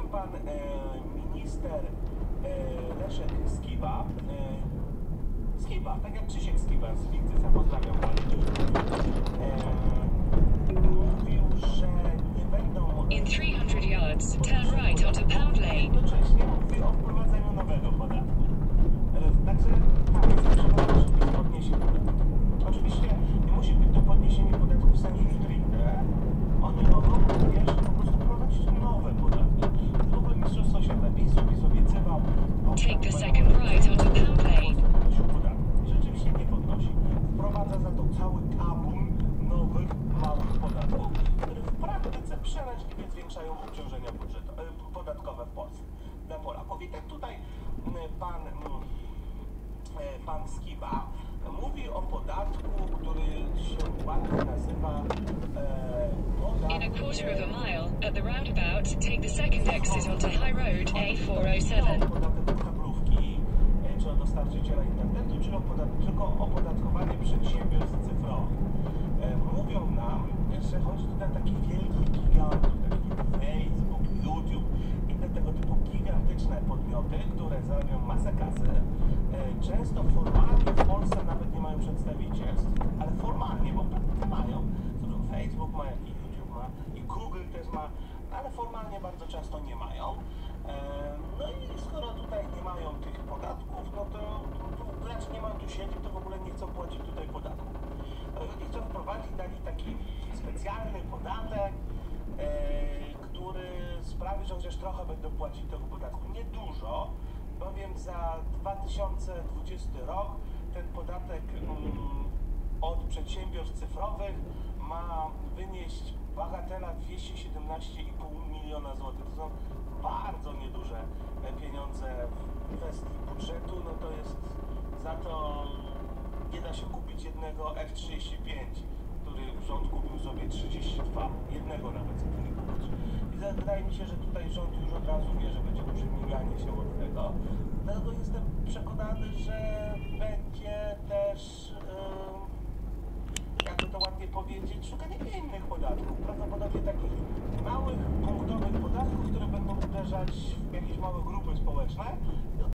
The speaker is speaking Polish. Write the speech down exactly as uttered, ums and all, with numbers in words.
pan e, minister e, Leszek Skiba, e, Skiba, tak jak Krzysiek Skiba z Wigzyca, pozdrawiam bardzo. E, mówił, że nie będą... In three hundred yards, turn right onto Pound Lane. Jednocześnie mówi o wprowadzeniu nowego podatku. E, także tak, jest przekonany, że jest podniesienie podatku. Oczywiście nie musi być to podniesienie podatku w sensu stricte. Oni mogą również po prostu wprowadzić nowe podatki. W ogóle Mistrzostwo Świata PiS PiS obiecywał... Take the second right onto Pound Lane. Podnosił podatki. Rzeczywiście nie podnosi. Wprowadza za to cały tabun nowych, małych podatków, które w praktyce przeraźliwie zwiększają obciążenia budżeto, e, podatkowe w Polsce dla Polaków. I tak tutaj m, pan, m, e, pan Skiba mówi o podatku, który się ładnie nazywa e, podatek... In a quarter of a mile, at the roundabout, take the second exit onto High Road A four oh seven. Podatek od kablówki, e, czy od dostarczyciela internetu, czy o podat- tylko opodatkowanie przedsiębiorstw cyfrowych. E, mówią nam, że chodzi tutaj o takich wielkich gigantów, takich jak Facebook, YouTube, inne tego typu gigantyczne podmioty, które zarabiają masę kasy. E, często formalnie w Polsce nawet nie mają przedstawicielstw, ale formalnie, bo praktycznie mają. Zresztą Facebook ma, jak i YouTube ma, i Google też ma, ale formalnie bardzo często nie mają. E, no i skoro tutaj nie mają tych podatków, no to, to znaczy nie mają tu sieci, to w ogóle nie chcą płacić tutaj podatków. Oni chcą wprowadzić dali taki specjalny podatek, e, który sprawi, że chociaż trochę będą płacić tego podatku. Niedużo, bowiem za dwa tysiące dwudziesty rok ten podatek mm, od przedsiębiorstw cyfrowych ma wynieść bagatela dwieście siedemnaście i pół miliona złotych. To są bardzo nieduże pieniądze w kwestii budżetu, no to jest za to nie da się kupić jednego F trzydzieści pięć, który rząd kupił sobie trzydzieści dwa, jednego nawet za to nie kupić. I wydaje mi się, że tutaj rząd już od razu wie, że będzie duże miganie się od tego. Dlatego jestem przekonany, że będzie też, yy, jakby to ładnie powiedzieć, szukanie innych podatków. Prawdopodobnie takich małych, punktowych podatków, które będą uderzać w jakieś małe grupy społeczne.